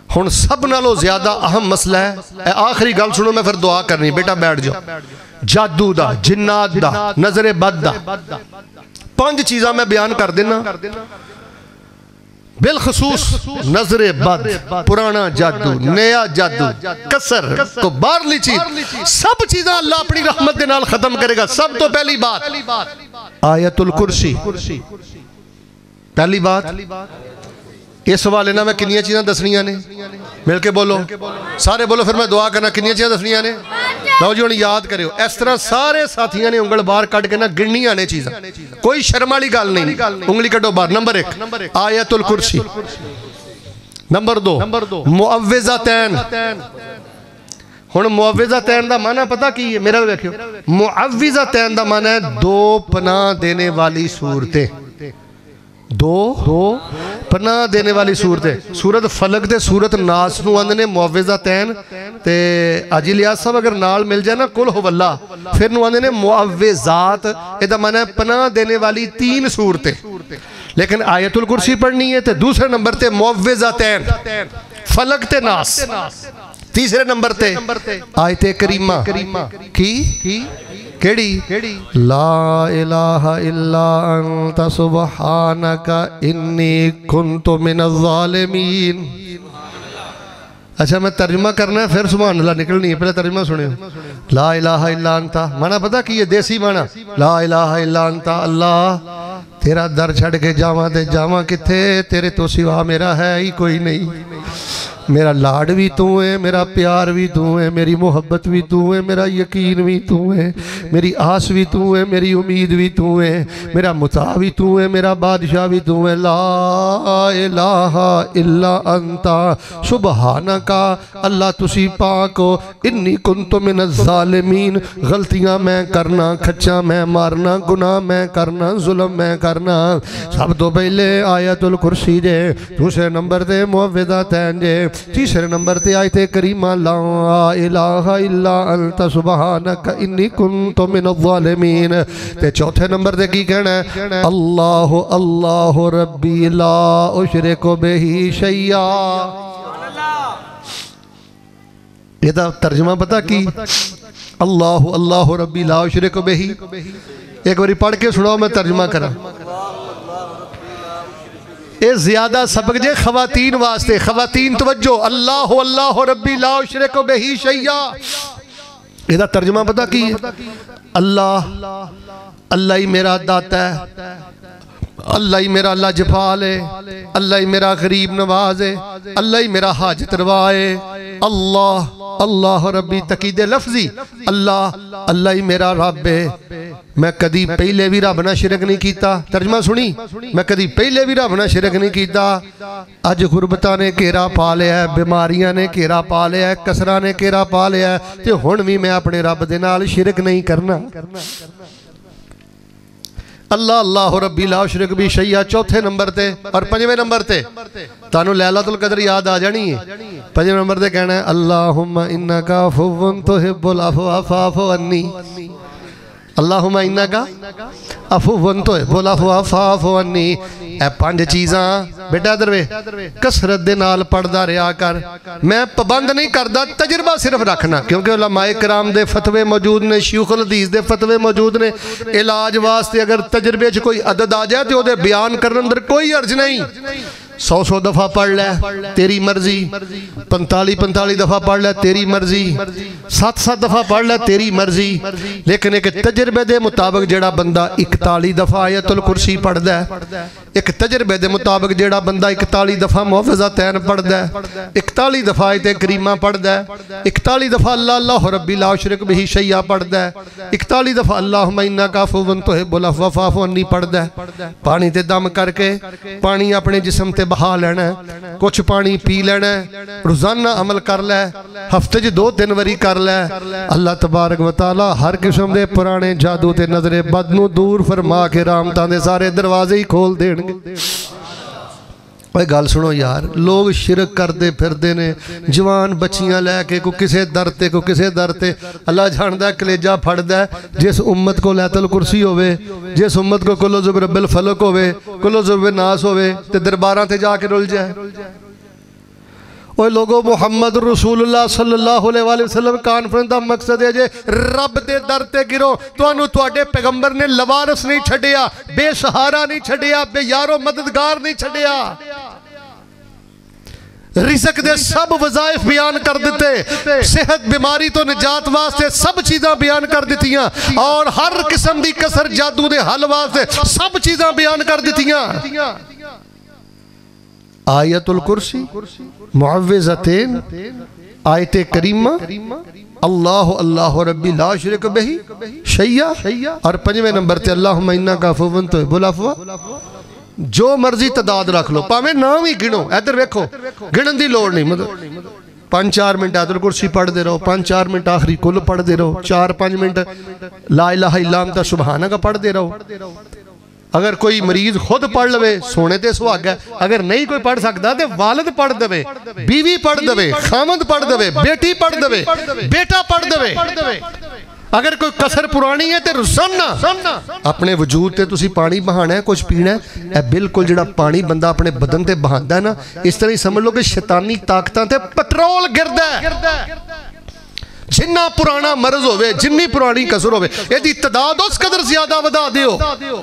ہن سب نالوں زیادہ اہم مسئلہ ہے آخری گل سنو میں پھر دعا کرنی بیٹا بیٹھ جاؤ جادو دا جنات دا نظر بد دا 5 چیزاں میں بیان کر دینا بالخصوص نظر بد پرانا جادو نیا جادو کسر تو باہرلی چیز سب چیزاں اللہ اپنی رحمت دے نال ختم کرے گا سب تو پہلی بات آیت الکرسی پہلی بات اس حوالے نہ میں کنیاں چیزاں دسنیاں نے مل کے بولو سارے بولو پھر میں دعا کرنا کنیاں چیزاں دسنیاں نے لو جی انہیں یاد کرے ہو اس طرح سارے ساتھیاں نے انگل باہر کٹ کے نا گننیاں نے چیزاں کوئی شرم والی گل نہیں انگلی کٹو باہر نمبر 1 آیت الکرسی نمبر 2 معوذتین ہن معوذتین دا معنی پتہ کی ہے میرا دیکھو معوذتین دا معنی ہے 2 پناہ دینے والی صورتیں 2 پناہ دینے والی صورتیں سورت فلق تے سورت ناس نو آندے نے معوذتین تے آجی لیاز صاحب اگر نال مل جائے نا قل ہو اللہ پھر نو آندے نے معوذات ایدہ معنی ہے پناہ دینے والی 3 صورتیں لیکن آیت الکرسی پڑھنی ہے تے دوسرے نمبر تے معوذتین فلق تے ناس تیسرے نمبر تے آیت کریمہ کی کیڑی لا الہ الا انت سبحانک انی کنت من الظالمین اچھا میں ترجمہ کرنا ہے پھر سبحان اللہ نکلنی ہے پہلے ترجمہ سنے ہو لا الہ الا انت معنی پتہ کی یہ دیسی معنی لا الہ الا انت اللہ تیرا در چھڑ کے جاواں تے جاواں کتھے تیرے تو سوا میرا ہے ہی کوئی نہیں میرا لاڈ بھی تو ہے میرا پیار بھی تو ہے میری محبت بھی تو ہے میرا یقین بھی تو ہے میری آس بھی تو ہے میری امید بھی تو ہے میرا مطاع بھی تو ہے میرا بادشاہ بھی تو ہے لا الہ الا انت سبحانک اللہ تسی پاک ہو انی کنت من الظالمین غلطیاں میں کرنا کھچا میں مارنا گناہ میں کرنا ظلم میں کرنا سب تو پہلے آیت الکرسی جے دوسرے نمبر تے معوذتین جے تیسرے نمبر تے آیت کریمہ لا الہ الا انت سبحانک انی کنت من الظالمین تے چوتھے نمبر تے کی کہنا ہے اللہ اللہ ربی لا اشرک بہی شیئا یہ تا ترجمہ پتہ کی اللہ اللہ ربی لا اشرک بہی ایک باری پڑھ کے سناؤ میں ترجمہ کرا اے زیادہ سبق جے خواتین واسطے خواتین توجہ اللہ اللہ ربی لا اشرک بہی شیئا یہ دا ترجمہ پتہ کی اللہ اللہ ہی میرا داتا ہے اللہ ہی میرا اللہ جفال ہے اللہ ہی میرا غریب نواز ہے اللہ ہی میرا حاجت روا ہے اللہ اللہ ربی تقید لفظی اللہ اللہ ہی میرا رب ہے میں کدی پہلے بھی رب نہ شرک نہیں کیتا ترجمہ سنی میں کدی پہلے بھی رب نہ شرک نہیں کیتا اج غربتہ نے کیرا پا لیا ہے بیماریاں نے کیرا پا لیا ہے کسرہ نے کیرا پا لیا ہے تے ہن بھی میں اپنے رب دے نال شرک نہیں کرنا اللہ اللہ ربی لا اشرک بہی شیئا چوتھے نمبر تے اور 5ویں نمبر تے تانو لیلۃ القدر یاد آ جانی ہے 5ویں نمبر تے کہنا ہے اللہم انکا عفو تحب العفو فاعف عنی اللہم انکا عفو تحب العفو فاعف عنی اے 5 چیزاں بیٹا دروے کسرت دے نال پڑھدا رہیا کر میں پابند نہیں کردا تجربہ صرف رکھنا کیونکہ علماء کرام دے فتوے موجود نے شیوخ الحدیث دے فتوے موجود نے علاج واسطے اگر تجربے چ کوئی عدد آ جائے تو او دے بیان کرنے اندر کوئی عرض نہیں 100 دفعہ پڑھ لے تیری مرضی 45 دفعہ پڑھ لے تیری مرضی 7 دفعہ پڑھ لے تیری مرضی لیکن ایک تجربے دے مطابق جڑا بندہ 41 دفعہ آیت الکرسی پڑھ دے ایک تجربے دے مطابق جڑا بندہ 41 دفعہ معوذتین پڑھ دے 41 دفعہ آیت کریمہ پڑھ دے 41 دفعہ اللہ اللہ ربی لا اشرک بہی شیئا پڑھ دے 41 دفعہ اللہم انکا عفو تحب العفو فاعف عنی پڑھ دے پانی تے دم کر کے پانی اپنے جسم تے بہا لینا ہے کچھ پانی پی لینا ہے روزانہ عمل کر لے ہفتے جی 2-3 وری کر لے اللہ تبارک و تعالی ہر قسم دے پرانے جادو تے نظر بد نو دور فرما کے رحمتاں دے سارے دروازے ہی کھول دین گے اوہ گال سنو یار لوگ شرک کر دے پھر دینے جوان بچیاں لے کے کو کسے درتے کو کسے درتے اللہ جھاندہ کلیجہ پھڑ دے جس امت کو لیت الکرسی ہوئے جس امت کو کلو زبر رب الفلق ہوئے کلو زبر ناس ہوئے تے درباراں تے جا کے رول جائے اوہ لوگو محمد رسول اللہ صلی اللہ علیہ وسلم کانفرنس دا مقصد ہے جے رب دے در تے گرو توانو تواڈے پیغمبر نے لوارس نہیں چھڑیا بے سہارا نہیں چھڑیا بے یارو مددگار نہیں چھڑیا رزق دے سب وظائف بیان کر دیتے صحت بیماری تو نجات واسطے سب چیزاں بیان کر دیتیاں اور ہر قسم دی کسر جادو دے حل واسطے سب چیزاں بیان کر دیتیاں آیت الکرسی معوذتین آیت کریمہ اللہ اللہ ربی لا شرک بہی شیعہ اور 5ویں نمبر تے اللہم انکا عفو تحب العفو جو مرضی تعداد رکھ لو پاویں نام ہی گنو ادھر ویکھو گنن دی لوڑ نہیں مطلب 5-4 منٹ آیت الکرسی پڑھ دے رہو 5-4 منٹ آخری کل پڑھ دے رہو 4-5 منٹ لا الہ الا انت سبحانہ کا پڑھ دے رہو اگر کوئی مریض خود پڑھ لوے سونے تے سواگ ہے اگر نہیں کوئی پڑھ سکتا تے والد پڑھ دوے بیوی پڑھ دوے خامد پڑھ دوے بیٹی پڑھ دوے بیٹا پڑھ دوے اگر کوئی کسر پرانی ہے تے روزانہ اپنے وجود تے تسی پانی بہانا ہے کچھ پینا ہے اے بالکل جڑا پانی بندہ اپنے بدن تے بہاندا ہے نا اس طرح ہی سمجھ لو کہ شیطانی طاقتاں تے پٹرول گردا ہے جنہ پرانا مرض ہوئے جنی پرانی کسر ہوئے یہ دی تعداد اس قدر زیادہ ودا دیو